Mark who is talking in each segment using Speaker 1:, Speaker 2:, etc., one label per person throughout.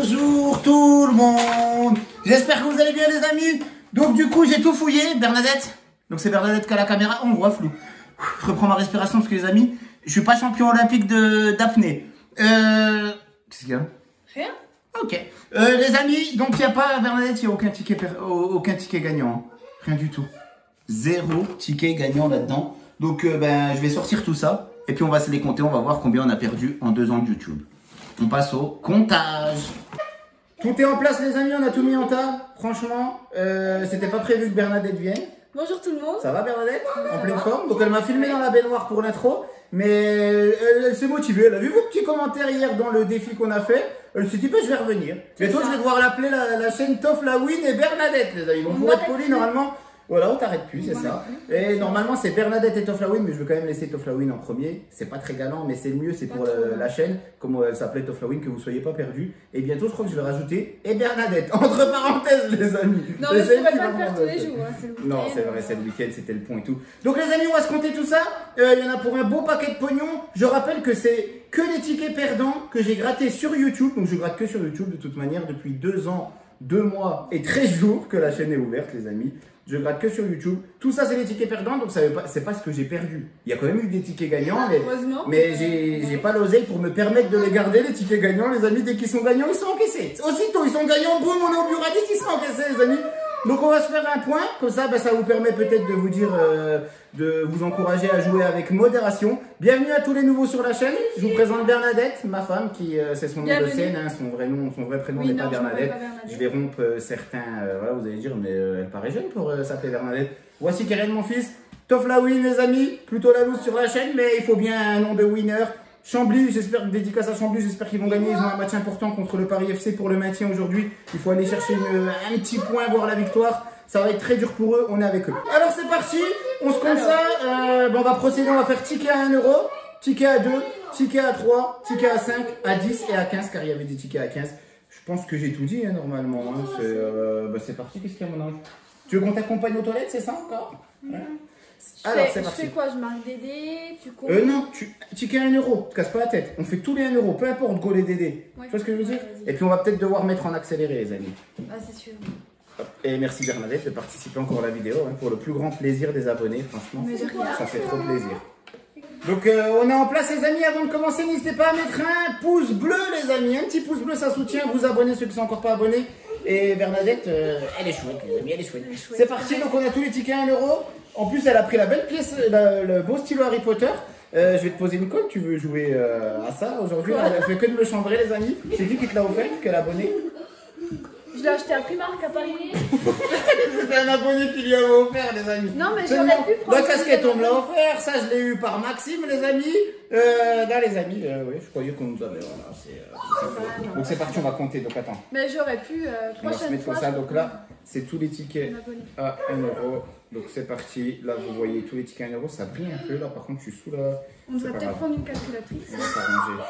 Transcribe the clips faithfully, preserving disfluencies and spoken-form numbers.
Speaker 1: Bonjour tout le monde. J'espère que vous allez bien les amis. Donc du coup j'ai tout fouillé, Bernadette. Donc c'est Bernadette qui a la caméra, on voit flou. Je reprends ma respiration parce que les amis, je suis pas champion olympique de d'apnée. Euh... Qu'est-ce qu'il y a?
Speaker 2: Rien.
Speaker 1: Ok. Euh, les amis, donc il n'y a pas, Bernadette, il n'y a aucun ticket, aucun ticket gagnant. Hein. Rien du tout. Zéro ticket gagnant là-dedans. Donc euh, ben, je vais sortir tout ça. Et puis on va se les compter, on va voir combien on a perdu en deux ans de YouTube. On passe au comptage. Tout est en place les amis, on a tout mis en tas. Franchement, euh, c'était pas prévu que Bernadette vienne.
Speaker 2: Bonjour tout le monde.
Speaker 1: Ça va Bernadette?
Speaker 2: Ça
Speaker 1: En pleine
Speaker 2: va.
Speaker 1: forme. Donc elle m'a filmé dans la baignoire pour l'intro. Mais elle, elle s'est motivée. Elle a vu vos petits commentaires hier dans le défi qu'on a fait. Elle s'est dit, bah, je vais revenir. Bientôt, je vais devoir l'appeler la, la chaîne Toflawin et Bernadette, les amis. Donc, pour être poli, normalement, voilà, on t'arrête plus, c'est ça. Et normalement, c'est Bernadette et Toflawin, mais je veux quand même laisser Toflawin en premier. C'est pas très galant, mais c'est le mieux, c'est pour la, la chaîne, comme elle s'appelait Toflawin, que vous soyez pas perdus. Et bientôt, je crois que je vais rajouter et Bernadette, entre parenthèses, les amis.
Speaker 2: Non, mais je pourrais pas le faire tous les jours, hein, c'est le week-end.
Speaker 1: Non, c'est vrai, c'est le week-end, c'était le pont et tout. Donc, les amis, on va se compter tout ça. Euh, Il y en a pour un beau paquet de pognon. Je rappelle que c'est que des tickets perdants que j'ai grattés sur YouTube. Donc, je gratte que sur YouTube de toute manière depuis deux ans, deux mois et treize jours que la chaîne est ouverte, les amis. Je gratte que sur YouTube. Tout ça, c'est des tickets perdants, donc ça pas, c'est pas ce que j'ai perdu. Il y a quand même eu des tickets gagnants, mais, mais j'ai j'ai pas l'oseille pour me permettre de les garder, les tickets gagnants, les amis. Dès qu'ils sont gagnants, ils sont encaissés. Aussitôt, ils sont gagnants, boum, on est au bureau, ils sont encaissés, les amis. Donc, on va se faire un point. Comme ça, ben, ça vous permet peut-être de vous dire, euh, de vous encourager à jouer avec modération. Bienvenue à tous les nouveaux sur la chaîne. Je vous présente Bernadette, ma femme, qui euh, c'est son nom de scène, hein, son vrai nom, son vrai prénom n'est oui, pas, pas Bernadette. Je vais rompre euh, certains, euh, voilà, vous allez dire, mais euh, elle paraît jeune pour euh, s'appeler Bernadette. Voici Karen, mon fils. Toflawin, les amis, plutôt la loose sur la chaîne, mais il faut bien un nom de winner. Chambly, j'espère, dédicace à Chambly, j'espère qu'ils vont gagner. Ils ont un match important contre le Paris F C pour le maintien aujourd'hui. Il faut aller chercher une, un petit point, voir la victoire. Ça va être très dur pour eux, on est avec eux. Alors c'est parti, on se compte ça. Euh, ben, on va procéder, on va faire ticket à un euro, ticket à deux, ticket à trois, ticket à cinq, à dix et à quinze, car il y avait des tickets à quinze. Je pense que j'ai tout dit hein, normalement. Hein. C'est euh, ben, parti, qu'est-ce qu'il y a mon ange? Tu veux qu'on t'accompagne aux toilettes, c'est ça encore? Ouais. Alors, c'est parti.
Speaker 2: Je fais quoi? Je marque Dédé, tu comptes?
Speaker 1: Euh, non, tu, ticket à un euro, te casse pas la tête. On fait tous les un euro, peu importe, go les Dédé.
Speaker 2: Ouais.
Speaker 1: Tu vois ce que je veux dire?
Speaker 2: Ouais,
Speaker 1: et puis on va peut-être devoir mettre en accéléré, les amis.
Speaker 2: Ah, c'est sûr.
Speaker 1: Et merci Bernadette de participer encore à la vidéo, hein, pour le plus grand plaisir des abonnés, franchement. Ça fait trop plaisir. Donc euh, on est en place les amis, avant de commencer, n'hésitez pas à mettre un pouce bleu les amis. Un petit pouce bleu, ça soutient, vous abonnez ceux qui sont encore pas abonnés. Et Bernadette, euh, elle est chouette les amis, elle est chouette. C'est parti, donc on a tous les tickets à un euro. En plus, elle a pris la belle pièce, la, le beau stylo Harry Potter. Euh, je vais te poser une colle, tu veux jouer euh, à ça aujourd'hui? Elle fait que de me chambrer les amis. C'est qui qui te l'a offert, quel abonné?
Speaker 2: Je l'ai acheté à Primark à Paris.
Speaker 1: C'était un abonné qui lui avait offert les amis.
Speaker 2: Non mais j'aurais pu prendre...
Speaker 1: La casquette on me l'a offert, ça je l'ai eu par Maxime les amis. Euh, là les amis, euh, oui, je croyais qu'on nous avait, voilà, c'est... Euh, donc c'est parti, on va compter, donc attends.
Speaker 2: Mais j'aurais pu, euh,
Speaker 1: on va se mettre
Speaker 2: fois,
Speaker 1: comme ça, donc là, c'est tous les tickets à un euro. Donc c'est parti, là vous voyez tous les tickets à un euro, ça brille un peu là, par contre je suis sous là.
Speaker 2: On devrait peut-être prendre une calculatrice.
Speaker 1: On va s'arranger.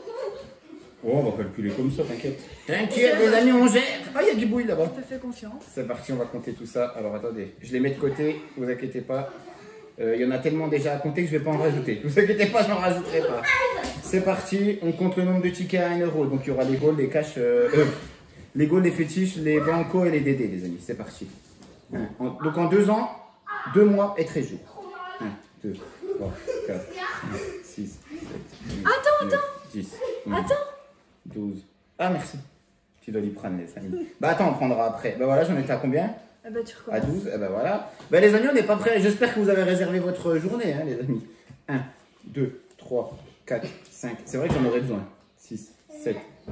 Speaker 1: Oh, on va calculer comme ça, t'inquiète. T'inquiète, les amis, on gère. Ah, il y a du bruit là-bas.
Speaker 2: Je te fais confiance.
Speaker 1: C'est parti, on va compter tout ça. Alors, attendez, je les mets de côté, vous inquiétez pas. Euh, il y en a tellement déjà à compter que je vais pas en rajouter. Vous inquiétez pas, j'en rajouterai pas. C'est parti, on compte le nombre de tickets à un euro. Donc, il y aura les goals, les cash, euh, euh, les goals, les fétiches, les banco et les dédés, les amis. C'est parti. Un. En, donc, en deux ans, deux mois et treize jours. un, deux, trois, quatre, cinq, six, sept, huit,
Speaker 2: attends,
Speaker 1: neuf,
Speaker 2: attends.
Speaker 1: dix,
Speaker 2: attends.
Speaker 1: douze. Ah, merci. Tu dois y prendre, les amis. Bah, attends, on prendra après. Bah, voilà, j'en étais à combien?
Speaker 2: Ah bah, tu recommences.
Speaker 1: À douze. Eh bah, voilà. Bah, les amis, on n'est pas prêts. J'espère que vous avez réservé votre journée, hein, les amis. un, deux, trois, quatre, cinq. C'est vrai que j'en aurais besoin. six, sept,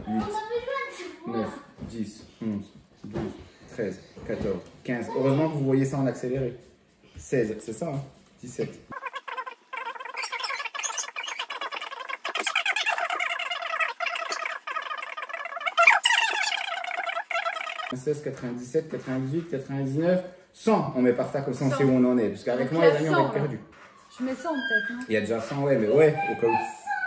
Speaker 1: huit, neuf, dix, onze, douze, treize, quatorze, quinze. Heureusement que vous voyez ça en accéléré. seize, c'est ça, hein? dix-sept. quatre-vingt-seize, quatre-vingt-dix-sept, quatre-vingt-dix-huit, quatre-vingt-dix-neuf, cent. On met par ça comme ça on sait où on en est. Parce qu'avec moi, les amis, on va être perdus.
Speaker 2: Je mets cent peut-être, non?
Speaker 1: Il y a déjà cent, ouais, mais ouais, au cas où.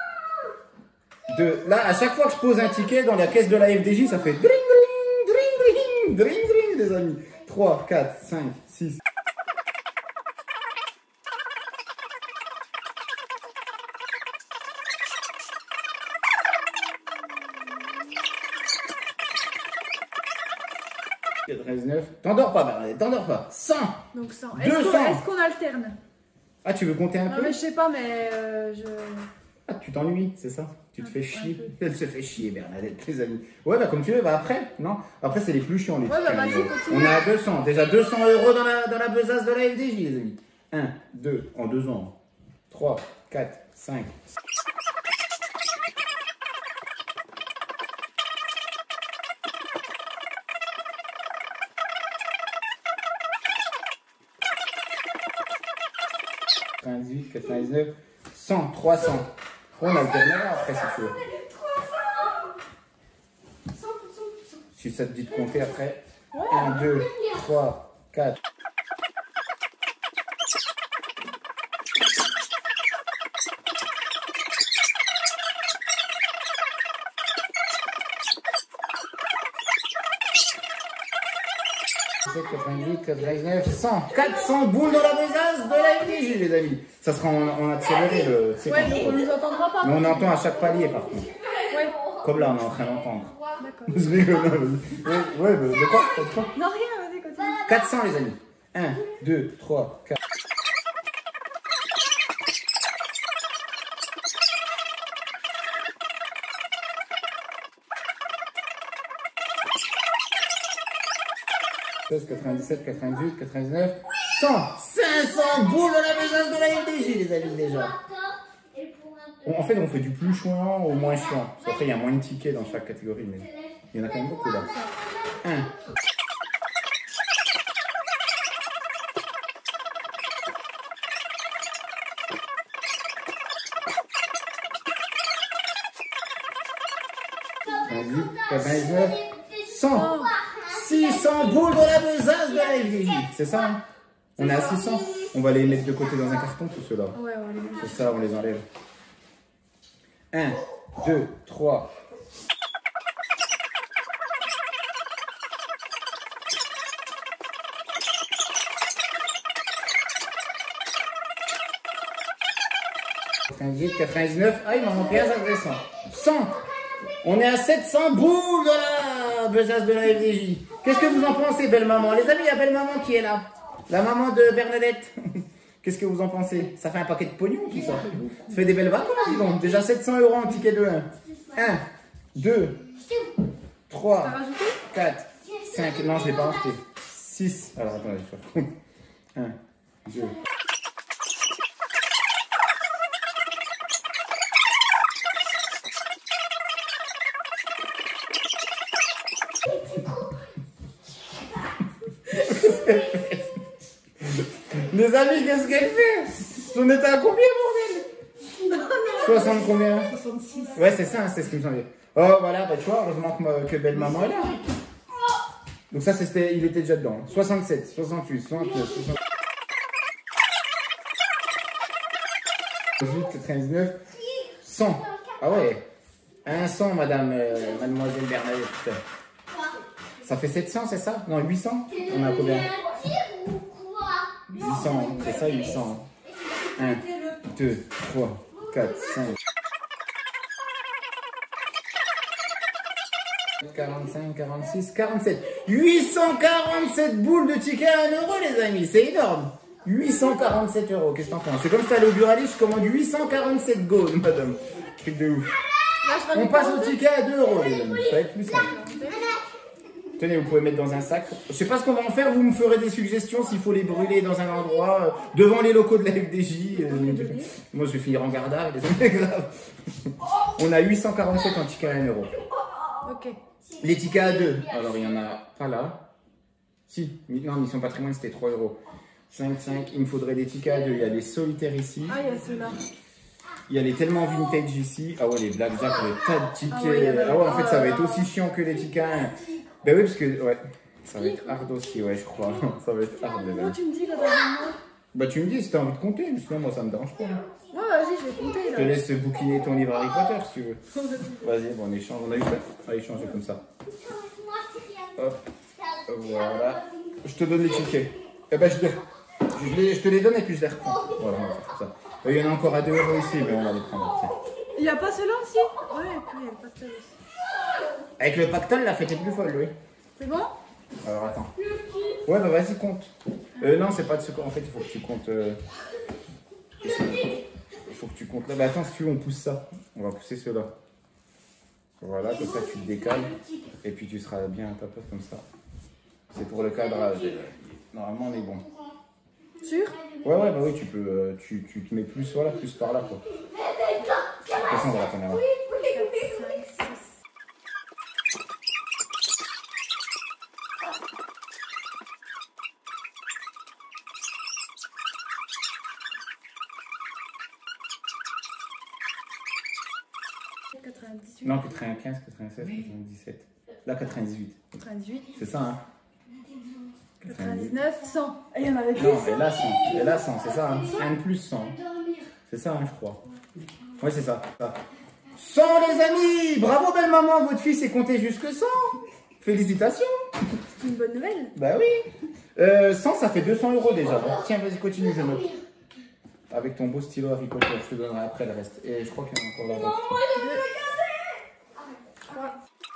Speaker 1: De, là, à chaque fois que je pose un ticket dans la caisse de la F D J, ça fait dring, dring, dring, dring, dring, dring, les amis. trois, quatre, cinq, six. quatre-vingt-dix-neuf. T'endors pas, Bernadette, t'endors pas. cent.
Speaker 2: Donc cent.
Speaker 1: deux cents.
Speaker 2: Est-ce qu'on est-ce qu'on alterne?
Speaker 1: Ah, tu veux compter un
Speaker 2: Non
Speaker 1: peu?
Speaker 2: mais je sais pas, mais euh, je...
Speaker 1: Ah, tu t'ennuies, c'est ça? Tu te
Speaker 2: Un
Speaker 1: fais
Speaker 2: peu,
Speaker 1: chier.
Speaker 2: un peu.
Speaker 1: Elle se fait chier, Bernadette, les amis. Ouais, bah comme tu veux, bah après, non? Après, c'est les plus chiants, les
Speaker 2: Ouais, bah,
Speaker 1: tickets à
Speaker 2: vas-y,
Speaker 1: un euro.
Speaker 2: continue.
Speaker 1: On est à deux cents. Déjà deux cents euros dans la, dans la besace de la F D J, les amis. un, deux, en deux ans. trois, quatre, cinq. quatre-vingt-dix-huit, quatre-vingt-dix-neuf, cent, trois cents. On alternera après si tu veux. Si ça te dit de compter après. un, deux, trois, quatre. quatre-vingt-dix, quatre-vingt-dix-neuf, cent. quatre cents boules dans la besace de la F D J, les amis. Ça sera en, en accéléré le.
Speaker 2: Ouais, donc on nous entendra pas.
Speaker 1: Mais on entend à chaque palier par contre.
Speaker 2: Ouais.
Speaker 1: Comme là, on est en train d'entendre.
Speaker 2: D'accord.
Speaker 1: Je rigole, non, vas-y. Ouais, ouais, mais de quoi, de quoi
Speaker 2: Non, rien, vas-y, continue.
Speaker 1: quatre cents, les amis. un, deux, trois, quatre. quatre-vingt-dix-sept, quatre-vingt-dix-huit, quatre-vingt-dix-neuf, cent, cinq cents boules dans la besace de la F D J, les amis, déjà. On- En fait, on fait du plus chiant au moins chiant. Parce qu'après, il y a moins de tickets dans chaque catégorie, mais il y en a quand même beaucoup là. un. quatre-vingt-dix, quatre-vingt-dix-neuf, cent. six cents boules dans la besace de la F D J. C'est ça, hein? On est à six cents. On va les mettre de côté dans un carton, tous ceux-là.
Speaker 2: Ouais, on les met.
Speaker 1: C'est ça, on les enlève. un, deux, trois. quatre-vingt-dix-huit, quatre-vingt-dix-neuf. Ah, il m'en manque un, ça fait cent. cent. On est à sept cents boules dans la besace de la F D J. Qu'est-ce que vous en pensez, belle maman? Les amis, il y a belle maman qui est là. La maman de Bernadette. Qu'est-ce que vous en pensez? Ça fait un paquet de pognon, tout ça. Ça fait des belles vacances, dis donc. Déjà sept cents euros en ticket de un. un, deux, trois, quatre, cinq. Non, je ne l'ai pas acheté. six. Alors, attendez, je vais faire un, deux. Les amis, qu'est-ce qu'elle fait? On était à combien, bordel? soixante combien?
Speaker 2: soixante-six.
Speaker 1: Ouais, c'est ça, hein, c'est ce qui me semblait. Oh, voilà, bah tu vois, heureusement que, ma- que belle maman est là. Donc ça, c'était, il était déjà dedans. soixante-sept, soixante-huit, soixante-neuf, soixante-dix-huit, quatre-vingt-dix-neuf, cent. Ah ouais, un cent, madame, euh, mademoiselle Bernadette. Ça fait sept cents, c'est ça? Non, huit cents? On a combien? huit cents, c'est ça, huit cents. un, deux, trois, quatre, cinq. quarante-cinq, quarante-six, quarante-sept. huit cent quarante-sept boules de tickets à un euro, les amis. C'est énorme. huit cent quarante-sept euros. Qu'est-ce que t'en penses? C'est comme si t'allais au Buraliste, je commande huit cent quarante-sept gold, madame. Truc de ouf. On passe au ticket à deux euros, les amis. Ça va être plus simple. Tenez, vous pouvez mettre dans un sac. Je sais pas ce qu'on va en faire. Vous me ferez des suggestions s'il faut les brûler dans un endroit euh, devant les locaux de la F D J. Euh, moi, je vais finir en garda. C'est grave. On a huit cent quarante-sept en ticket à un euro.
Speaker 2: Ok.
Speaker 1: Les tickets à deux. Alors, il y en a pas là. Si. Non, Mission Patrimoine, c'était trois euros. cinq, cinq. Il me faudrait des tickets à deux. Il y a les solitaires ici.
Speaker 2: Ah, il y a ceux-là.
Speaker 1: Il y a les tellement vintage ici. Ah ouais, les blackjack, les tas de tickets.
Speaker 2: Ah ouais, il y en a-
Speaker 1: Ah ouais, en fait, ça va
Speaker 2: ah,
Speaker 1: être aussi chiant que les tickets à un. Ben oui, parce que, ouais, ça va être hard aussi, ouais, je crois. Ça va être hard, les
Speaker 2: Moi,
Speaker 1: amis.
Speaker 2: tu me dis quand t'as besoin.
Speaker 1: Bah, tu me dis si t'as envie de compter, mais sinon, moi, ça me dérange pas.
Speaker 2: Ouais, vas-y, je vais compter
Speaker 1: Je te
Speaker 2: là.
Speaker 1: laisse bouquiner ton livre Harry Potter, si tu veux. Vas-y, bon, on échange, on a eu ça. On va échanger comme ça. Hop, voilà. Je te donne les tickets. Eh ben, je, les... je, les... je te les donne et puis je les reprends. Voilà, on va faire ça. Il y en a encore à deux euros ici, mais on va les prendre. Tiens.
Speaker 2: Il n'y a pas ceux-là aussi? Ouais, et puis il y a le pactole aussi.
Speaker 1: Avec le pactole, la fête est plus folle, oui.
Speaker 2: C'est bon?
Speaker 1: Alors attends. Ouais, bah vas-y, compte. Euh, non, c'est pas de ce En fait, il faut que tu comptes. Euh... Il faut que tu comptes là. Bah attends, si tu veux, on pousse ça. On va pousser ceux-là. Voilà, comme ça, tu te décales. Et puis tu seras bien à ta place comme ça. C'est pour le cadrage. Normalement, on est bon.
Speaker 2: Sûr?
Speaker 1: Ouais, ouais, bah oui, tu peux. Euh, tu, tu te mets plus, voilà, plus par là, quoi. De toute façon, on va la tenir là.
Speaker 2: quatre-vingt-dix-huit.
Speaker 1: Non, quatre-vingt-quinze, quatre-vingt-seize, quatre-vingt-dix-sept. Là, quatre-vingt-dix-huit.
Speaker 2: quatre-vingt-dixhuit.
Speaker 1: C'est ça, hein?
Speaker 2: quatre-vingt-dix-neuf. cent. Et il y en avait plus.
Speaker 1: Non, et là, cent. Et là, cent, c'est ça, hein? un de plus, cent. C'est ça, hein, je crois. Ouais, c'est ça. ça. cent, les amis! Bravo, belle maman! Votre fils est compté jusque cent! Félicitations!
Speaker 2: C'est une bonne nouvelle.
Speaker 1: Bah oui! Euh, cent, ça fait deux cents euros déjà. Tiens, vas-y, continue, je note. Avec ton beau stylo Harry Potter, je te donnerai après le reste. Et je crois qu'il y en a encore là-bas.
Speaker 2: trois.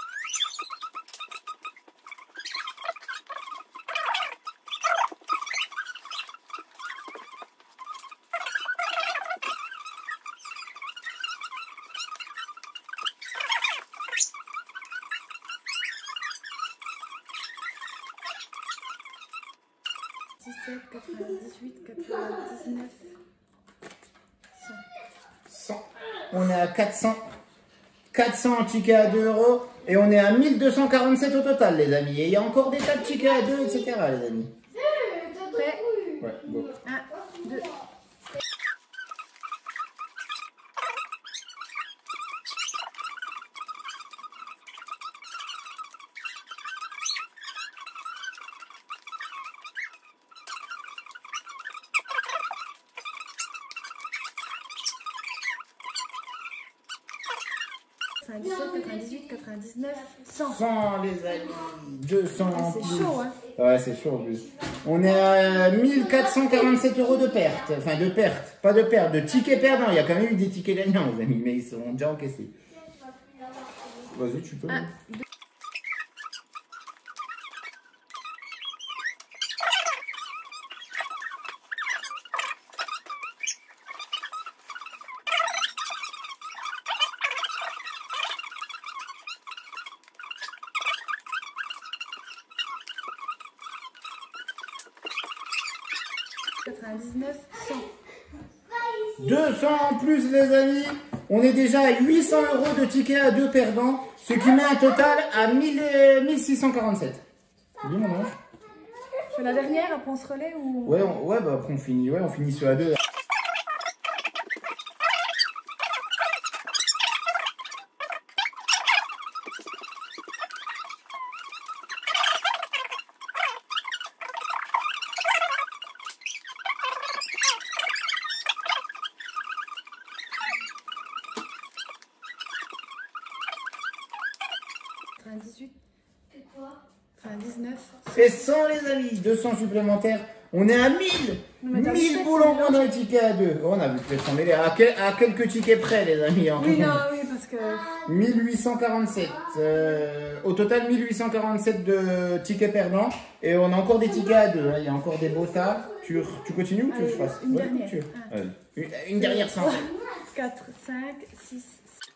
Speaker 2: dix-sept, quatre-vingt-dix-huit, quatre-vingt-dix-neuf, cent.
Speaker 1: cent. On est à quatre cents. quatre cents en tickets à deux euros. Et on est à mille deux cent quarante-sept au total, les amis. Et il y a encore des tas de tickets à deux, et cetera, les amis.
Speaker 2: Prêt?
Speaker 1: Ouais, go.
Speaker 2: un, deux. quatre-vingt-dix-sept, quatre-vingt-dix-huit, quatre-vingt-dix-neuf, cent.
Speaker 1: cent, les amis. deux cents en
Speaker 2: C'est
Speaker 1: plus.
Speaker 2: chaud, hein.
Speaker 1: Ouais, c'est chaud en plus. On est à mille quatre cent quarante-sept euros de perte. Enfin, de perte. Pas de perte, de tickets perdants. Il y a quand même eu des tickets gagnants, les amis, mais ils seront déjà encaissés. Vas-y, tu peux.
Speaker 2: un, deux. quatre-vingt-dix-neuf, cent.
Speaker 1: deux cents en plus, les amis. On est déjà à huit cents euros de tickets à deux perdants, ce qui met un total à mille, mille six cent quarante-sept. Dis mon ange.
Speaker 2: Je fais la dernière, après on se relaie ou...
Speaker 1: Ouais, on, ouais, bah après on finit. Ouais, on finit sur la deux.
Speaker 2: quatre-vingt-dix-huit. quatre-vingt-dix-neuf.
Speaker 1: Et cent, les amis, deux cents supplémentaires. On est à mille.
Speaker 2: Mais t'as
Speaker 1: mille
Speaker 2: fait,
Speaker 1: boules en
Speaker 2: c'est
Speaker 1: moins dans les tickets à deux. Oh, on a vu peut-être s'en mêler. À, quel- à quelques tickets près, les amis. En
Speaker 2: Oui,
Speaker 1: tout.
Speaker 2: non, oui, parce que...
Speaker 1: mille huit cent quarante-sept. Euh, au total, mille huit cent quarante-sept de tickets perdants. Et on a encore des tickets à deux. Hein. Il y a encore des beaux tas. Tu, tu continues ou tu veux que je fasse?
Speaker 2: Une
Speaker 1: Ouais,
Speaker 2: dernière.
Speaker 1: tu veux.
Speaker 2: Ah.
Speaker 1: Allez. Une, une dernière cent.
Speaker 2: quatre, cinq, six,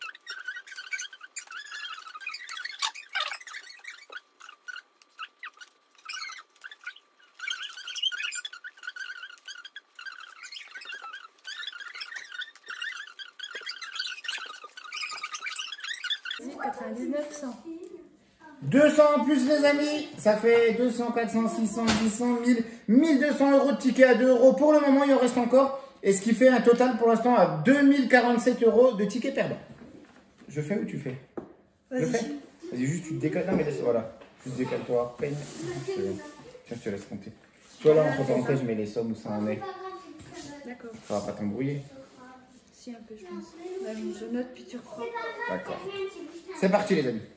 Speaker 2: quatre-vingt-dix-neuf, cent.
Speaker 1: deux cents en plus, les amis. Ça fait deux cents, quatre cents, six cents, dix cents, mille, mille deux cents euros de tickets à deux euros. Pour le moment, il en reste encore. Et ce qui fait un total pour l'instant à deux mille quarante-sept euros de tickets perdants. Je fais ou tu fais? Je fais.
Speaker 2: Vas-y.
Speaker 1: Vas-y, juste tu te décales. Non, mais laisse, voilà. Juste décale-toi. Peine. Tiens, je te laisse compter. Toi, là, entre parenthèses, je mets les sommes où ça en est.
Speaker 2: D'accord.
Speaker 1: Ça va pas t'embrouiller.
Speaker 2: Si, un peu, je pense. Ouais, je note, puis tu reprends.
Speaker 1: D'accord. C'est parti, les amis.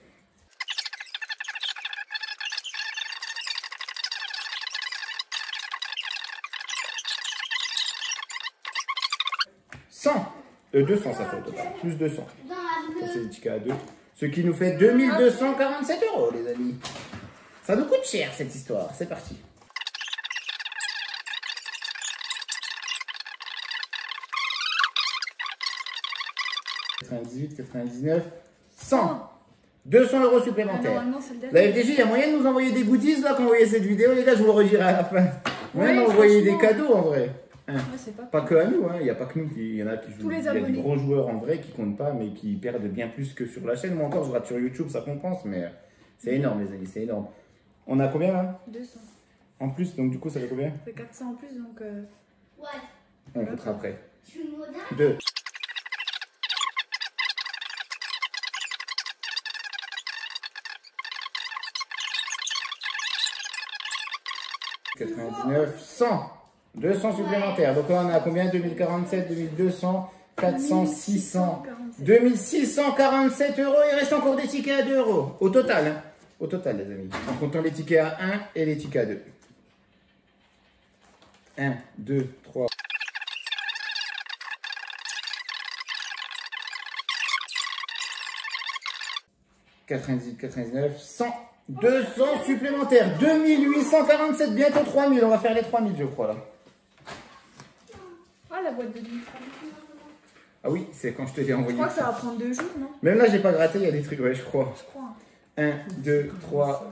Speaker 1: cent. Euh, deux cents, ça fait au total. Plus deux cents. Ça, c'est des tickets à deux. Ce qui nous fait deux mille deux cent quarante-sept euros, les amis. Ça Ça nous coûte cher cette histoire. C'est parti. quatre-vingt-dix-huit, quatre-vingt-dix-neuf, cent. deux cents euros supplémentaires.
Speaker 2: Ah,
Speaker 1: La F D J, il y a moyen de nous envoyer des goodies là quand on voyait cette vidéo, les gars, je vous le redirai à la fin. Moyen
Speaker 2: Ouais,
Speaker 1: d'envoyer des cadeaux en vrai. Hein.
Speaker 2: Ouais, c'est pas,
Speaker 1: Pas que à nous, hein. Il n'y a pas que nous, qui, il y en a qui jouent.
Speaker 2: Tous les
Speaker 1: Il y a des
Speaker 2: abonnés.
Speaker 1: gros joueurs en vrai qui comptent pas, mais qui perdent bien plus que sur la chaîne. Moi encore, je rate sur YouTube, ça compense, mais c'est énorme, les amis, c'est énorme. On a combien là?
Speaker 2: deux cents.
Speaker 1: En plus, donc du coup, ça fait combien?
Speaker 2: Ça fait quatre cents en plus, donc. Euh...
Speaker 3: Ouais.
Speaker 1: On comptera après.
Speaker 3: Je suis moderne.
Speaker 1: deux. quatre-vingt-dix-neuf, cent. deux cents supplémentaires. Donc là, on a combien? deux mille quarante-sept, deux mille deux cents, quatre cents, six cents, deux mille six cent quarante-sept euros. Il reste encore des tickets à deux euros. Au total, hein. Au total, les amis. En comptant les tickets à un et les tickets à deux. un, deux, trois. quatre-vingt-dix-huit, quatre-vingt-dix-neuf, cent. deux cents supplémentaires. deux mille huit cent quarante-sept, bientôt trois mille. On va faire les trois mille, je crois, là.
Speaker 2: Ah, la boîte de nuit.
Speaker 1: Ah oui, c'est quand je te l'ai
Speaker 2: Je
Speaker 1: envoyé.
Speaker 2: crois que ça va prendre deux jours, non?
Speaker 1: Même là, j'ai pas gratté, il y a des trucs, ouais, je crois.
Speaker 2: Je crois.
Speaker 1: un, deux, trois.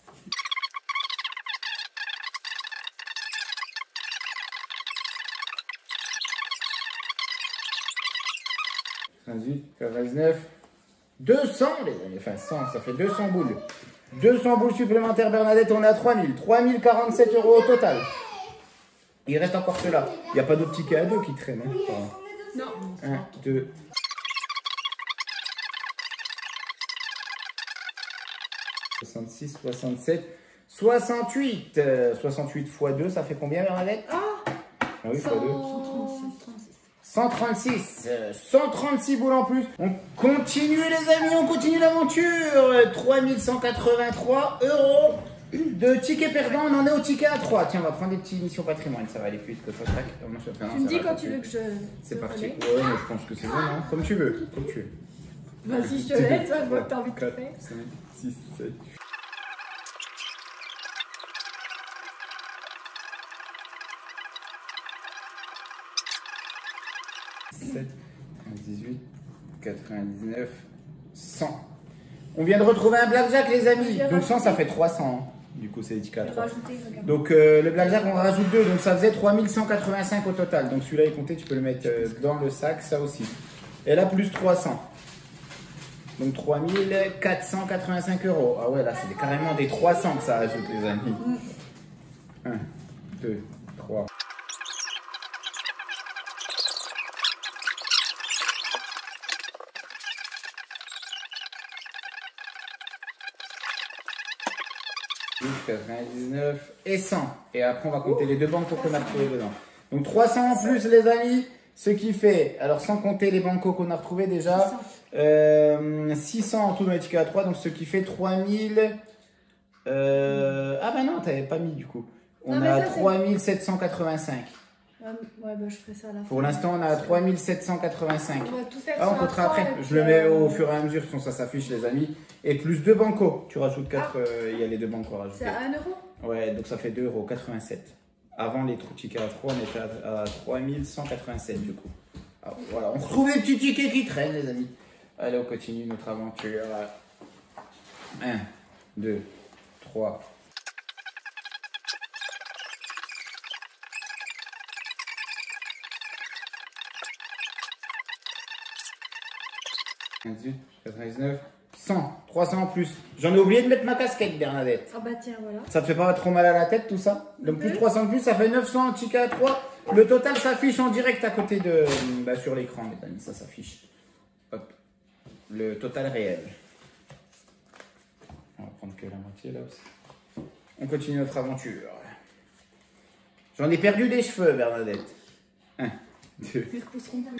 Speaker 1: quatre-vingt-dix-huit, quatre-vingt-dix-neuf, deux cents les amis, enfin cent, ça fait deux cents boules. deux cents boules supplémentaires Bernadette, on est à trois mille. trois mille quarante-sept euros au total. Il reste encore ceux-là. Il n'y a pas d'autres tickets à deux qui traînent. Hein. Enfin,
Speaker 2: Non.
Speaker 1: un, deux. soixante-six, soixante-sept, soixante-huit. Euh, soixante-huit fois deux, ça fait combien Bernadette?
Speaker 2: Ah,
Speaker 1: Ah oui, fois deux.
Speaker 2: cent trente-six.
Speaker 1: cent trente-six, euh, cent trente-six boules en plus. On continue les amis, on continue l'aventure. trois mille cent quatre-vingt-trois euros de tickets perdants. On en est au ticket à trois. Tiens, on va prendre des petites missions patrimoine. Ça va aller plus vite que ça. Tac. Oh, non, enfin, non,
Speaker 2: Tu me
Speaker 1: ça
Speaker 2: dis
Speaker 1: va
Speaker 2: quand
Speaker 1: pas
Speaker 2: tu
Speaker 1: plus.
Speaker 2: veux que je.
Speaker 1: C'est
Speaker 2: je
Speaker 1: parti.
Speaker 2: relaie.
Speaker 1: Ouais, mais je pense que c'est bon, non? Comme tu veux. Comme tu veux.
Speaker 2: Vas-y, je te laisse, toi, je vois que t'as envie de te faire.
Speaker 1: cinq, six, sept. sept, dix-huit, quatre-vingt-dix-neuf, cent. On vient de retrouver un blackjack les amis. Donc cent ça fait trois cents. Du coup c'est les tickets à trois. Donc euh, le blackjack on rajoute deux. Donc ça faisait trois mille cent quatre-vingt-cinq au total. Donc celui-là est compté, tu peux le mettre euh, dans le sac, ça aussi. Et là plus trois cents. Donc trois mille quatre cent quatre-vingt-cinq euros. Ah ouais là c'est carrément des trois cents que ça ajoute les amis. un, deux, trois. quatre-vingt-dix-neuf et cent. Et après, on va compter les deux bancos qu'on a retrouvés dedans. Donc trois cents en plus, les amis. Ce qui fait, alors sans compter les bancos qu'on a retrouvés déjà, euh, six cents en tout dans les tickets à trois. Donc ce qui fait trois mille. Euh, ah bah non, t'avais pas mis du coup. On
Speaker 2: Non,
Speaker 1: a
Speaker 2: ça,
Speaker 1: trois mille sept cent quatre-vingt-cinq.
Speaker 2: Ouais, ouais, bah je ferai ça à la fin.
Speaker 1: Pour l'instant, on a trois mille sept cent quatre-vingt-cinq.
Speaker 2: On va tout faire
Speaker 1: Ah, on
Speaker 2: sur la
Speaker 1: comptera
Speaker 2: croix,
Speaker 1: après.
Speaker 2: et
Speaker 1: Je
Speaker 2: puis,
Speaker 1: le mets
Speaker 2: euh,
Speaker 1: au fur et à mesure, sinon ça s'affiche, les amis. Et plus deux bancos. Tu rajoutes quatre,
Speaker 2: Ah.
Speaker 1: euh, il y a les deux bancos rajoutés.
Speaker 2: C'est à un euro?
Speaker 1: Ouais, donc ça fait deux euros quatre-vingt-sept. Avant les tickets à trois, on était à, à trois mille cent quatre-vingt-sept du coup. Alors, voilà, on retrouve les petits tickets qui traînent, les amis. Allez, on continue notre aventure. un, deux, trois. quatre-vingt-dix-huit, quatre-vingt-dix-neuf, cent, trois cents en plus. J'en ai oublié de mettre ma casquette, Bernadette.
Speaker 2: Ah bah tiens, voilà.
Speaker 1: Ça te fait pas trop mal à la tête tout ça? Donc plus
Speaker 2: peu.
Speaker 1: trois cents de plus, ça fait neuf cents en ticket à trois. Le total s'affiche en direct à côté de... Bah, sur l'écran, les amis, ça s'affiche. Hop. Le total réel. On va prendre que la moitié là aussi. On continue notre aventure. J'en ai perdu des cheveux, Bernadette. un, deux,
Speaker 2: Ils repousseront plus.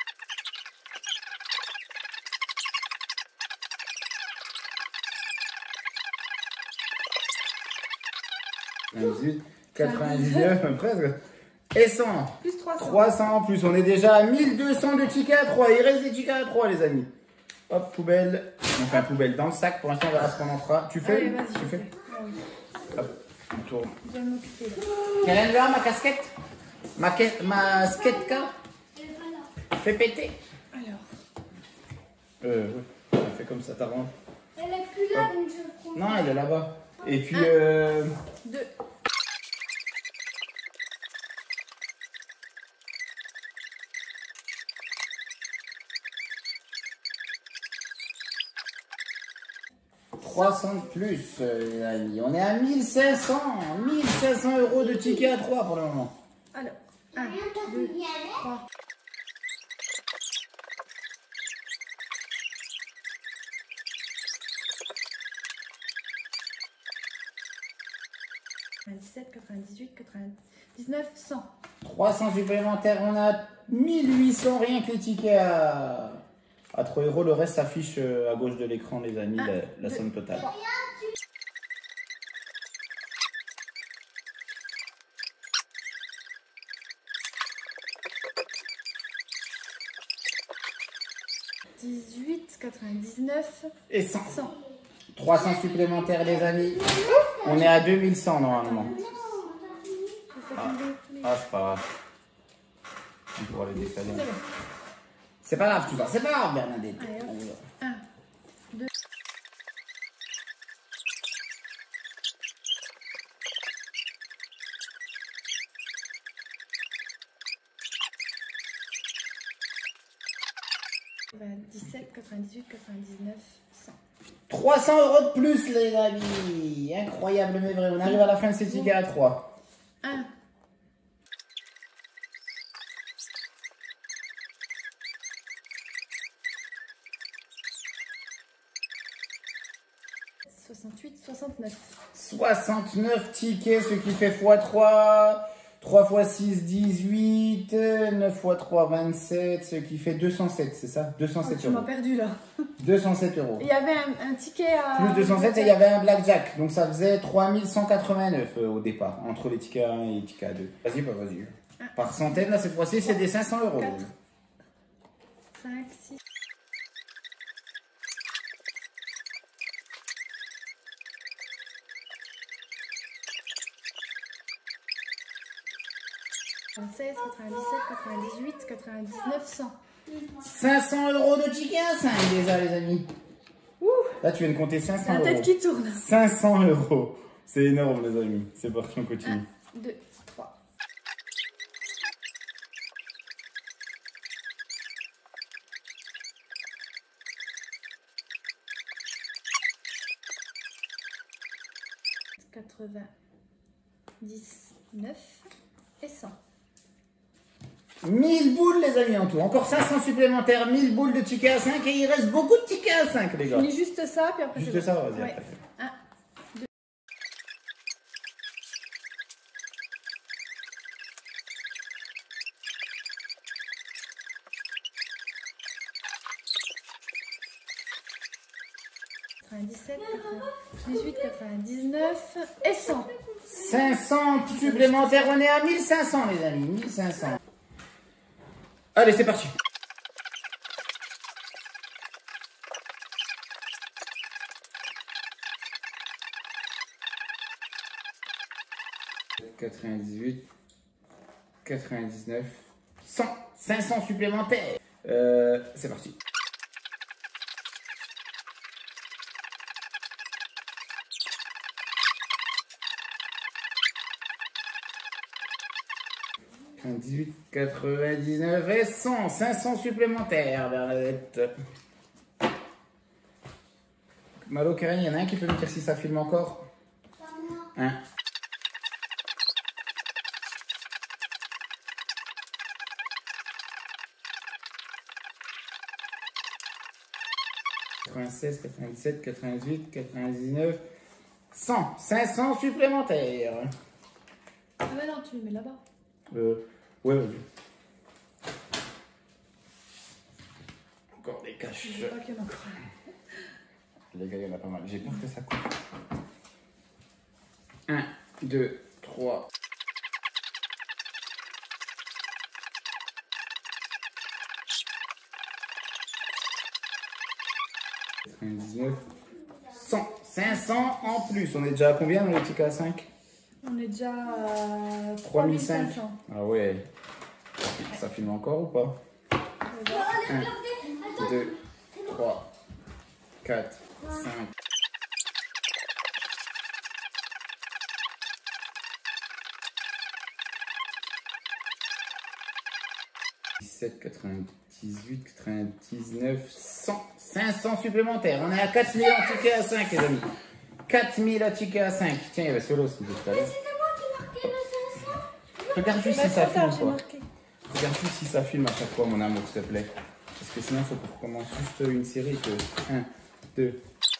Speaker 1: quatre-vingt-dix-huit, quatre-vingt-dix-neuf, presque. Et cent.
Speaker 2: Plus trois cents.
Speaker 1: trois cents en plus. On est déjà à mille deux cents de tickets à trois. Il reste des tickets à trois, les amis. Hop, poubelle. Enfin, poubelle dans le sac. Pour l'instant, on verra ce qu'on en fera. Tu fais?
Speaker 2: Allez, vas-y,
Speaker 1: Tu
Speaker 2: je
Speaker 1: fais
Speaker 2: fais. oui.
Speaker 1: Hop, on tourne.
Speaker 2: Je vais m'occuper là.
Speaker 1: Karen, là, ma casquette? Ma, ca- ma sketka? Fais péter.
Speaker 2: Alors.
Speaker 1: Euh, ouais. On fait comme ça, t'as rendu.
Speaker 3: Elle est plus là, donc je prends.
Speaker 1: Non, elle est là-bas. Et puis,
Speaker 2: Un.
Speaker 1: euh...
Speaker 2: Deux.
Speaker 1: trois cents de plus, euh, les amis. On est à mille cinq cents. mille cinq cents euros de ticket à trois pour le moment.
Speaker 2: Alors. Un, deux, trois. quatre-vingt-dix-sept, quatre-vingt-dix-huit, quatre-vingt-dix-neuf, cent.
Speaker 1: trois cents supplémentaires. On a mille huit cents rien que les tickets à, à trois euros. Le reste s'affiche à gauche de l'écran, les amis,
Speaker 2: Un,
Speaker 1: la, la
Speaker 2: deux,
Speaker 1: somme totale.
Speaker 2: trois. dix-huit, quatre-vingt-dix-neuf,
Speaker 1: Et cent.
Speaker 2: cent.
Speaker 1: trois cents supplémentaires, les amis. On est à deux mille cent normalement.
Speaker 2: Je fais
Speaker 1: Ah.
Speaker 2: tomber les-
Speaker 1: Ah, c'est pas grave. On pourra les décaler.
Speaker 2: C'est bon.
Speaker 1: C'est pas grave tout ça. C'est pas grave, Bernadette.
Speaker 2: Allez, hop.
Speaker 1: On y va.
Speaker 2: un, deux. quatre-vingt-dix-sept, quatre-vingt-dix-huit, quatre-vingt-dix-neuf, cent.
Speaker 1: trois cents euros de plus, les amis. Incroyable, mais vrai. On arrive à la fin de ces tickets à trois.
Speaker 2: un. soixante-huit, soixante-neuf.
Speaker 1: soixante-neuf tickets, ce qui fait fois trois. trois fois six, dix-huit. neuf fois trois, vingt-sept. Ce qui fait deux cent sept, c'est ça? deux cent
Speaker 2: Oh,
Speaker 1: sept
Speaker 2: tu m'as
Speaker 1: euros.
Speaker 2: perdu là.
Speaker 1: deux cent sept euros.
Speaker 2: Il y avait un, un ticket à.
Speaker 1: Plus deux cent sept et il y avait un blackjack. Donc ça faisait trois mille cent quatre-vingt-neuf euh, au départ, entre les tickets à un et les tickets à deux. Vas-y, bah vas-y. Par centaine, là, cette fois-ci, c'est des cinq cents euros.
Speaker 2: Quatre. cinq, six. quatre-vingt-seize, quatre-vingt-dix-sept, quatre-vingt-dix-huit, quatre-vingt-dix-neuf, cent.
Speaker 1: cinq cents euros de ticket à cinq déjà, les amis.
Speaker 2: Ouh,
Speaker 1: Là, tu viens de compter cinq cents
Speaker 2: la
Speaker 1: euros.
Speaker 2: tête qui tourne.
Speaker 1: cinq cents euros. C'est énorme, les amis. C'est parti, on continue.
Speaker 2: un, deux, trois. quatre-vingt-dix-neuf et cent.
Speaker 1: mille boules, les amis, en tout. Encore cinq cents supplémentaires, mille boules de tickets à cinq et il reste beaucoup de tickets à cinq, les
Speaker 2: Je
Speaker 1: gars.
Speaker 2: finis juste ça, puis après
Speaker 1: Juste
Speaker 2: c'est bon.
Speaker 1: ça, vas-y.
Speaker 2: Ouais.
Speaker 1: après.
Speaker 2: un, deux. quatre-vingt-dix-sept, quatre-vingt-dix-huit, quatre-vingt-dix-neuf et cent.
Speaker 1: cinq cents supplémentaires, on est à mille cinq cents, les amis. mille cinq cents. Allez, c'est parti. quatre-vingt-dix-huit, quatre-vingt-dix-neuf, cent, cinq cents supplémentaires. Euh, c'est parti. quatre-vingt-dix-huit, quatre-vingt-dix-neuf et cent, cinq cents supplémentaires, Bernadette. Malo, Karen, il y en a un qui peut me dire si ça filme encore? Un. quatre-vingt-seize, quatre-vingt-dix-sept, quatre-vingt-dix-huit, quatre-vingt-dix-neuf, cent, cinq cents supplémentaires.
Speaker 2: Ah bah non, tu les mets là-bas.
Speaker 1: Euh, ouais, vas-y. Encore des caches.
Speaker 2: Je veux pas qu'il y en a encore un.
Speaker 1: Les gars, il y en a pas mal. J'ai peur que ça coupe. un, deux, trois. quatre-vingt-dix-neuf, cent, cinq cents en plus. On est déjà à combien dans le ticket à cinq?
Speaker 2: On est déjà à
Speaker 1: trois mille cinq
Speaker 2: cinq cents.
Speaker 1: Ah ouais. Ça filme encore ou pas? un, deux, trois, quatre, cinq. dix-sept, quatre-vingt-dix-huit, quatre-vingt-dix-neuf, cent, cinq cents supplémentaires. On est à quatre mille en ticket à cinq, les amis. quatre mille à ticket à cinq. Tiens, il y avait Solo ce qui tout à l'heure.
Speaker 3: C'était moi qui marquais le cinq cents.
Speaker 1: Regarde juste
Speaker 2: Bah,
Speaker 1: si ça
Speaker 2: trop tard,
Speaker 1: filme,
Speaker 2: j'ai
Speaker 1: quoi.
Speaker 2: marqué.
Speaker 1: Regarde juste si ça filme à chaque fois, mon amour, s'il te plaît. Parce que sinon, il faut qu'on recommence juste une série que un, deux.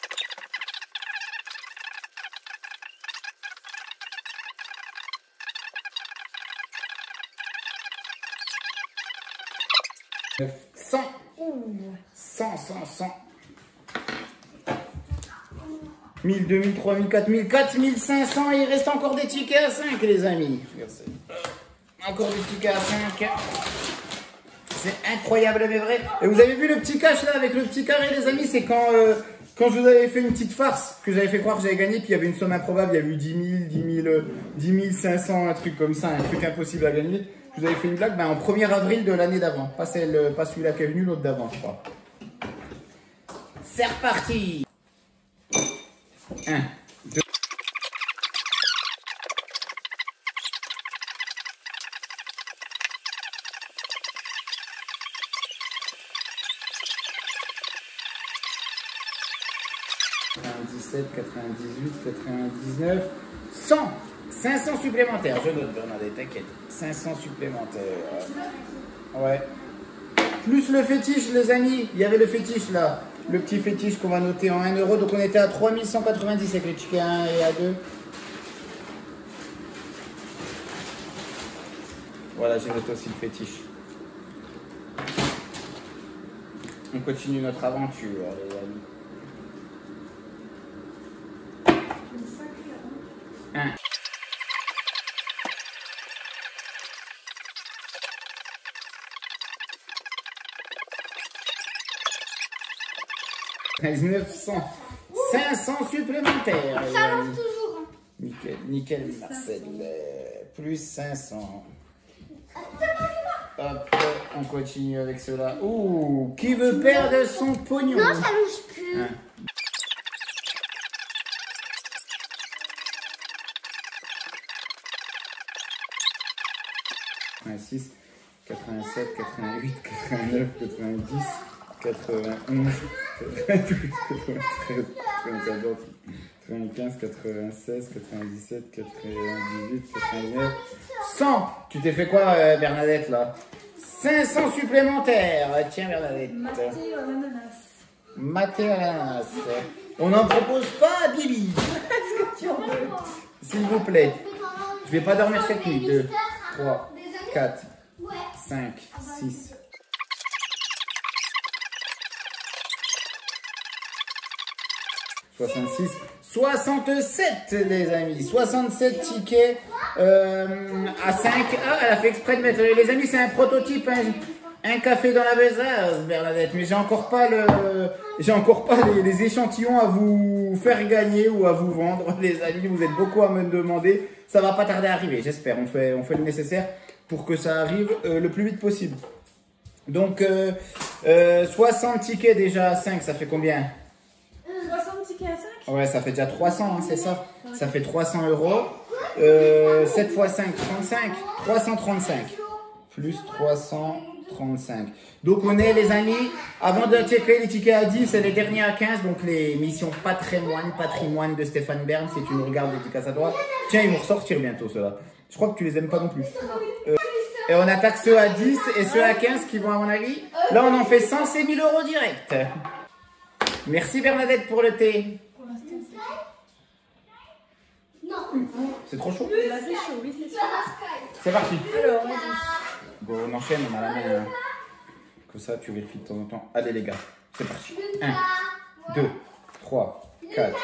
Speaker 1: cent, cent, cent, cent. mille, deux mille, trois mille, quatre mille, quatre mille cinq cents. Il reste encore des tickets à cinq, les amis. Encore des tickets à cinq. C'est incroyable, mais vrai. Et vous avez vu le petit cache là avec le petit carré, les amis? C'est quand, euh, quand je vous avais fait une petite farce, que j'avais fait croire que j'avais gagné, puis il y avait une somme improbable. Il y a eu dix mille, dix mille, euh, dix mille cinq cents, un truc comme ça, un truc impossible à gagner. Je vous avais fait une blague ben, en premier avril de l'année d'avant. Pas, celle, pas celui-là qui est venu, l'autre d'avant, je crois. C'est reparti. un, deux. quatre-vingt-dix-sept, quatre-vingt-dix-huit, quatre-vingt-dix-neuf, cent. cinq cents supplémentaires. Je note, Bernadette, t'inquiète. cinq cents supplémentaires. Ouais. Plus le fétiche, les amis. Il y avait le fétiche là. Le petit fétiche qu'on va noter en un euro. Donc on était à trois mille cent quatre-vingt-dix avec les tickets à un et à deux. Voilà, j'ai noté aussi le fétiche. On continue notre aventure, les amis. un. neuf cents. cinq cents supplémentaires.
Speaker 3: Ça lance toujours.
Speaker 1: Nickel, nickel, Marcel. Plus cinq cents. Hop, on continue avec cela. Ouh, qui veut perdre son pognon?
Speaker 3: Non, ça lance plus.
Speaker 1: Hein. quatre-vingt-six, quatre-vingt-sept, quatre-vingt-huit, quatre-vingt-neuf, quatre-vingt-dix, quatre-vingt-onze, quatre-vingt-douze, quatre-vingt-treize, quatre-vingt-quatorze, quatre-vingt-quinze, quatre-vingt-seize, quatre-vingt-dix-sept, quatre-vingt-dix-huit, quatre-vingt-dix-neuf, cent. Tu t'es fait quoi, euh, Bernadette, là? cinq cents supplémentaires. Tiens, Bernadette.
Speaker 2: Maté à l'ananas.
Speaker 1: Maté à l'ananas. On n'en propose pas à Bibi.
Speaker 2: Est-ce que tu en veux?
Speaker 1: S'il vous plaît. Je vais pas dormir cette nuit. deux, trois, quatre, cinq, six. soixante-six, soixante-sept les amis, soixante-sept tickets euh, à cinq. Ah, elle a fait exprès de mettre, les amis, c'est un prototype, hein. Un café dans la besace, Bernadette, mais j'ai encore pas le, j'ai encore pas les, les échantillons à vous faire gagner ou à vous vendre, les amis. Vous êtes beaucoup à me demander, ça va pas tarder à arriver, j'espère. On fait, on fait le nécessaire pour que ça arrive euh, le plus vite possible. Donc euh, euh, soixante tickets déjà à cinq, ça fait combien?
Speaker 2: soixante tickets à cinq?
Speaker 1: Ouais, ça fait déjà trois cents, hein, c'est ça. Ça fait trois cents euros. Euh, sept fois cinq, trente-cinq. trois cent trente-cinq. Plus trois cent trente-cinq. Donc on est, les amis, avant de checker les tickets à dix et les derniers à quinze, donc les missions patrimoine, patrimoine de Stéphane Bern, si tu nous regardes dédicace à toi. Tiens, ils vont ressortir bientôt, ceux-là. Je crois que tu les aimes pas non plus. Euh, et on attaque ceux à dix et ceux à quinze qui vont, à mon avis. Là, on en fait cent, c'est mille euros direct. Merci Bernadette pour le thé.
Speaker 2: Pour l'instant, c'est...
Speaker 3: Non.
Speaker 1: C'est trop chaud?
Speaker 2: Là, c'est chaud, oui, c'est sûr.
Speaker 1: C'est parti.
Speaker 2: Alors, vas-y.
Speaker 1: Bon, on enchaîne, on a la main. Hein. Comme ça, tu vérifies de temps en temps. Allez les gars, c'est parti. un, deux, trois, quatre.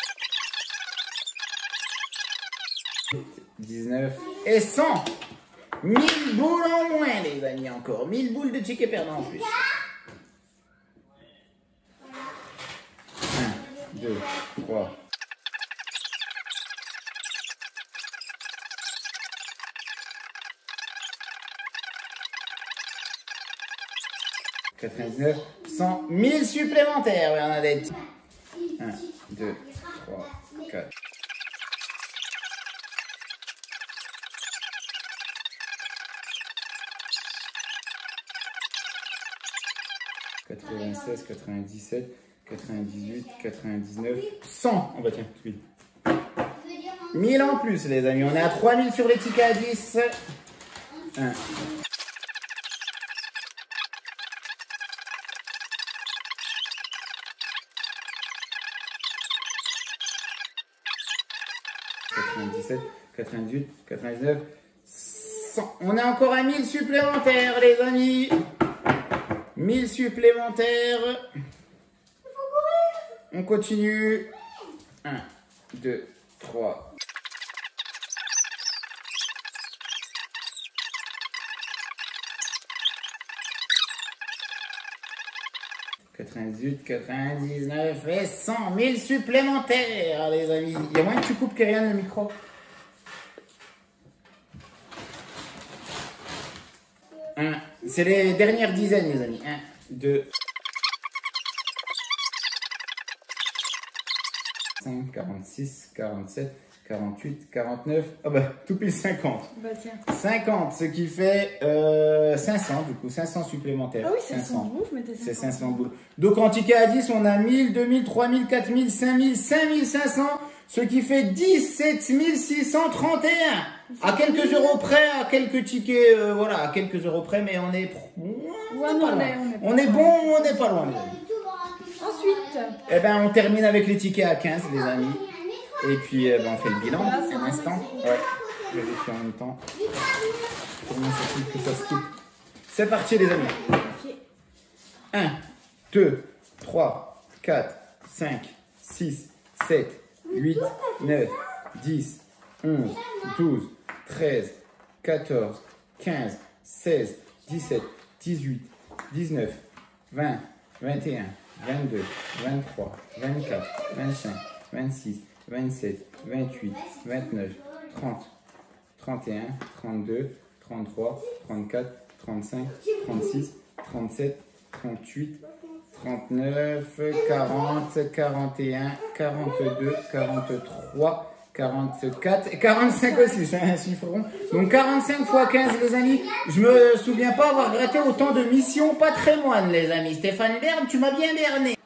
Speaker 1: dix-neuf et cent. mille boules en moins, les amis, encore. mille boules de tickets perdants en plus. un, deux, trois. quatre-vingt-dix-neuf, cent, mille supplémentaires, Bernadette. un, deux, trois, quatre. quatre-vingt-seize, quatre-vingt-dix-sept, quatre-vingt-dix-huit, quatre-vingt-dix-neuf, cent. Oh bah tiens, oui. mille en plus, les amis. On est à trois mille sur les tickets à dix. un. quatre-vingt-dix-sept, quatre-vingt-dix-huit, quatre-vingt-dix-neuf, cent. On est encore à mille supplémentaires, les amis. mille supplémentaires. On continue. un, deux, trois. quatre-vingt-dix-huit, quatre-vingt-dix-neuf et cent. mille supplémentaires, les amis. Il y a moins que tu coupes Kyrian le micro. un. C'est les dernières dizaines, les amis. un, deux, cinq, quarante-six, quarante-sept, quarante-huit, quarante-neuf. Ah bah, tout pile cinquante.
Speaker 2: Bah tiens.
Speaker 1: cinquante, ce qui fait euh, cinq cents, du coup, cinq cents supplémentaires.
Speaker 2: Ah oui, c'est cinq cents boules, je mettais cinq cents.
Speaker 1: C'est cinq cents boules. Donc en ticket à dix, on a mille, deux mille, trois mille, quatre mille, cinq mille, cinq mille cinq cents, ce qui fait dix-sept mille six cent trente et un. À quelques euros près, à quelques tickets, euh, voilà, à quelques euros près, mais on est, on est
Speaker 2: Ouais,
Speaker 1: pas
Speaker 2: on
Speaker 1: loin.
Speaker 2: est- on est
Speaker 1: On est bon, on n'est pas loin, les amis.
Speaker 2: Ensuite,
Speaker 1: Eh ben, on termine avec les tickets à quinze, les amis. Et puis, eh ben, on fait le bilan,
Speaker 2: Voilà, c'est
Speaker 1: un
Speaker 2: bon,
Speaker 1: instant.
Speaker 2: c'est
Speaker 1: Ouais, je vais vérifier en même temps. Comment ça se coupe, que ça se coupe. C'est parti, les amis.
Speaker 2: ok.
Speaker 1: un, deux, trois, quatre, cinq, six, sept, huit, neuf, dix, onze, douze, treize, quatorze, quinze, seize, dix-sept, dix-huit, dix-neuf, vingt, vingt et un, vingt-deux, vingt-trois, vingt-quatre, vingt-cinq, vingt-six, vingt-sept, vingt-huit, vingt-neuf, trente, trente et un, trente-deux, trente-trois, trente-quatre, trente-cinq, trente-six, trente-sept, trente-huit, trente-neuf, quarante, quarante et un, quarante-deux, quarante-trois, quarante-quatre et quarante-cinq aussi, c'est un chiffre rond. Donc quarante-cinq fois quinze, les amis. Je me souviens pas avoir gratté autant de missions patrimoine, les amis. Stéphane Bern, tu m'as bien berné.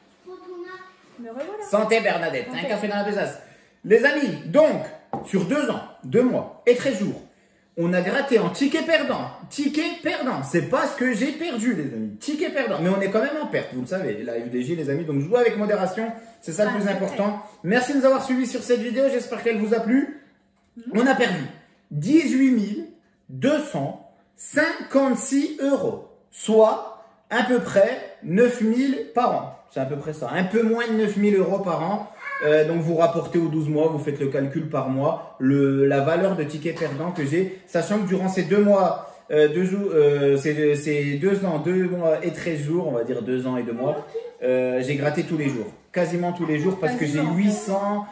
Speaker 2: Me revoilà.
Speaker 1: Santé Bernadette, un
Speaker 2: Santé.
Speaker 1: café dans la besace. Les amis, donc, sur deux ans, deux mois et treize jours, on a gratté en ticket perdant. Ticket perdant, c'est pas ce que j'ai perdu, les amis. Ticket perdant, mais on est quand même en perte, vous le savez, la F D J, les amis. Donc, jouez avec modération, c'est ça le
Speaker 2: Ah,
Speaker 1: plus
Speaker 2: c'est
Speaker 1: important. Merci de nous avoir suivis sur cette vidéo, j'espère qu'elle vous a plu. On a perdu dix-huit mille deux cent cinquante-six euros, soit à peu près neuf mille par an. C'est à peu près ça, un peu moins de neuf mille euros par an. Euh, donc vous rapportez aux douze mois, vous faites le calcul par mois, le, la valeur de ticket perdant que j'ai, sachant que durant ces deux mois, euh, deux jours, euh, c'est c'est deux ans, deux mois et treize jours, on va dire deux ans et deux mois, euh, j'ai gratté tous les jours, quasiment tous les jours, parce que j'ai
Speaker 2: Quasiment.
Speaker 1: huit cents,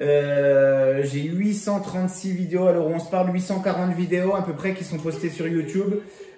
Speaker 1: euh, j'ai huit cent trente-six vidéos, alors on se parle huit cent quarante vidéos à peu près qui sont postées sur YouTube.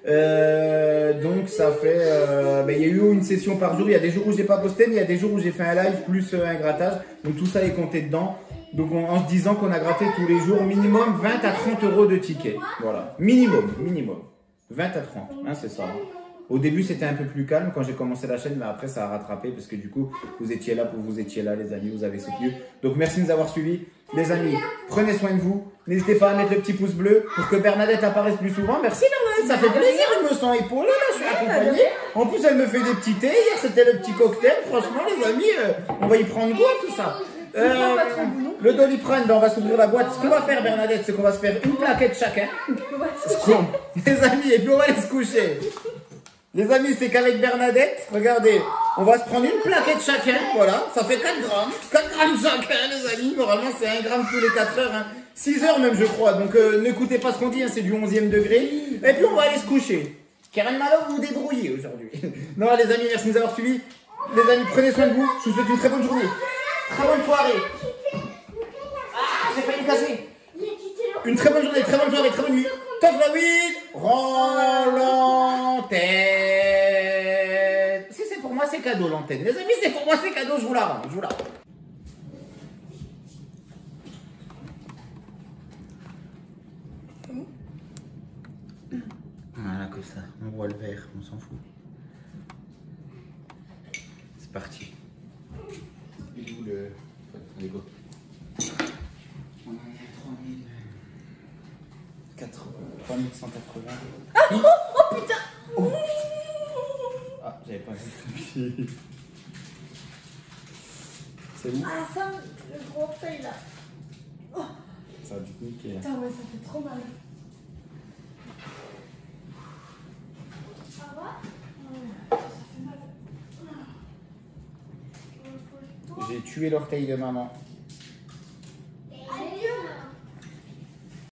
Speaker 1: Euh, donc ça fait, euh, ben, il y a eu une session par jour. Il y a des jours où j'ai pas posté, mais il y a des jours où j'ai fait un live plus euh, un grattage. Donc tout ça est compté dedans. Donc on- en se disant qu'on a gratté tous les jours minimum vingt à trente euros de tickets. Voilà, minimum, minimum, vingt à trente, hein, c'est ça. Au début c'était un peu plus calme quand j'ai commencé la chaîne, mais après ça a rattrapé parce que du coup vous étiez là pour vous étiez là, les amis, vous avez soutenu. Donc merci de nous avoir suivis, les amis. Prenez soin de vous. N'hésitez pas à mettre le petit pouce bleu pour que Bernadette apparaisse plus souvent. Merci Bernadette, ça fait plaisir. Je me sens épaulée là, je suis accompagnée. En plus elle me fait des petits thés. Hier c'était le petit cocktail. Franchement les amis, euh, on va y prendre goût à tout ça. Euh, le Doliprane, ben, on va s'ouvrir la boîte. Ce qu'on va faire Bernadette, c'est qu'on va se faire une plaquette chacun. C'est con. Les amis, et puis on va aller se coucher. Les amis, c'est qu'avec Bernadette, regardez, on va se prendre une plaquette chacun, voilà, ça fait quatre grammes, quatre grammes chacun, les amis, normalement c'est un gramme tous les quatre heures, hein. six heures même, je crois. Donc euh, n'écoutez pas ce qu'on dit, hein, c'est du onzième degré. Et puis on va aller se coucher. Karen Malo, vous vous débrouillez aujourd'hui. Non, les amis, merci de nous avoir suivis. Les amis, prenez soin de vous. Je vous souhaite une très bonne journée. Très bonne soirée. Ah, j'ai failli me casser. Une très bonne journée, très bonne soirée, très bonne nuit. Top la weed, rends l'antenne. Si c'est pour moi, c'est cadeau l'antenne. Les amis, c'est pour moi, c'est cadeau, je vous la rends. Je vous la rends. Voilà, comme ça. On voit le verre, on s'en fout. C'est parti. Il est où le. Allez, go. On en est à trois mille cent quatre-vingts.
Speaker 2: Ah, oh, oh putain
Speaker 1: Oh. Ah, j'avais pas vu. C'est où?
Speaker 2: Ah, ça, le gros orteil là. Oh.
Speaker 1: Ça a dû te niquer.
Speaker 2: Putain, ouais, ça fait trop mal.
Speaker 3: Ça va?
Speaker 2: Ouais, ça fait mal.
Speaker 1: J'ai tué l'orteil de maman.